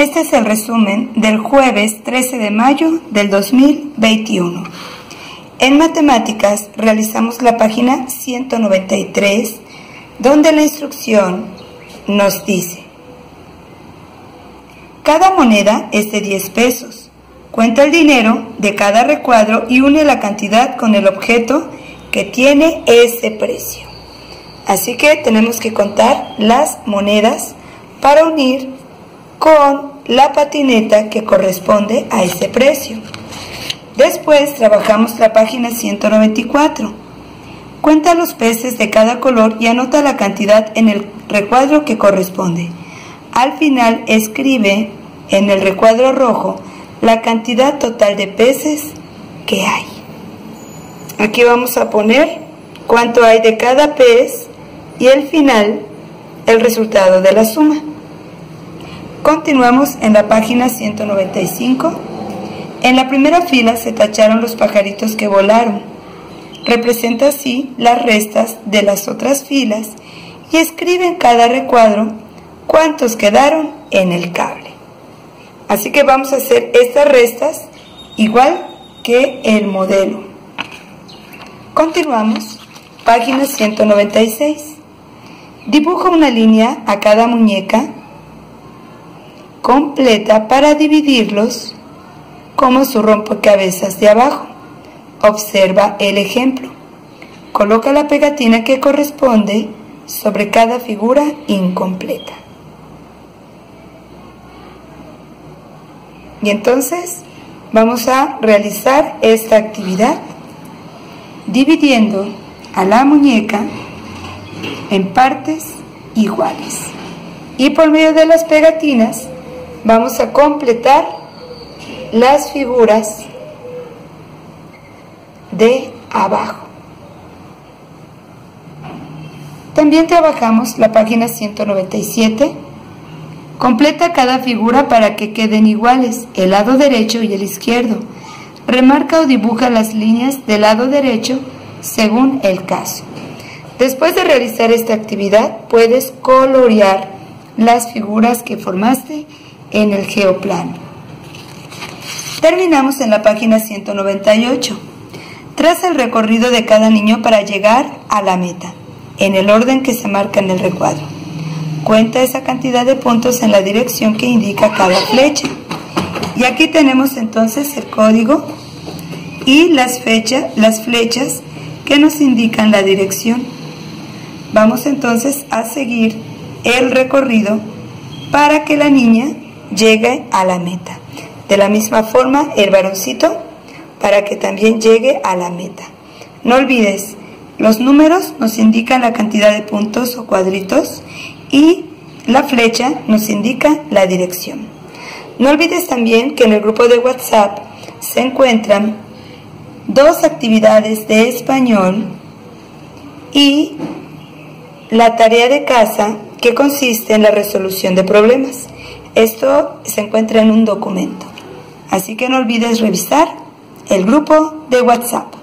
Este es el resumen del jueves 13 de mayo del 2021. En matemáticas realizamos la página 193, donde la instrucción nos dice: cada moneda es de 10 pesos. Cuenta el dinero de cada recuadro y une la cantidad con el objeto que tiene ese precio. Así que tenemos que contar las monedas para unir con la patineta que corresponde a ese precio. Después trabajamos la página 194. Cuenta los peces de cada color y anota la cantidad en el recuadro que corresponde. Al final escribe en el recuadro rojo la cantidad total de peces que hay. Aquí vamos a poner cuánto hay de cada pez y al final el resultado de la suma. Continuamos en la página 195. En la primera fila se tacharon los pajaritos que volaron. Representa así las restas de las otras filas y escribe en cada recuadro cuántos quedaron en el cable. Así que vamos a hacer estas restas igual que el modelo. Continuamos, página 196. Dibuja una línea a cada muñeca completa para dividirlos como su rompecabezas de abajo. Observa el ejemplo. Coloca la pegatina que corresponde sobre cada figura incompleta. Y entonces vamos a realizar esta actividad dividiendo a la muñeca en partes iguales. Y por medio de las pegatinas vamos a completar las figuras de abajo. También trabajamos la página 197. Completa cada figura para que queden iguales el lado derecho y el izquierdo. Remarca o dibuja las líneas del lado derecho según el caso. Después de realizar esta actividad, puedes colorear las figuras que formaste en el geoplano. Terminamos en la página 198. Traza el recorrido de cada niño para llegar a la meta, en el orden que se marca en el recuadro. Cuenta esa cantidad de puntos en la dirección que indica cada flecha. Y aquí tenemos entonces el código y las flechas que nos indican la dirección. Vamos entonces a seguir el recorrido para que la niña llegue a la meta. De la misma forma, el varoncito para que también llegue a la meta. No olvides, los números nos indican la cantidad de puntos o cuadritos y la flecha nos indica la dirección. No olvides también que en el grupo de WhatsApp se encuentran 2 actividades de español y la tarea de casa, que consiste en la resolución de problemas. Esto se encuentra en un documento. Así que no olvides revisar el grupo de WhatsApp.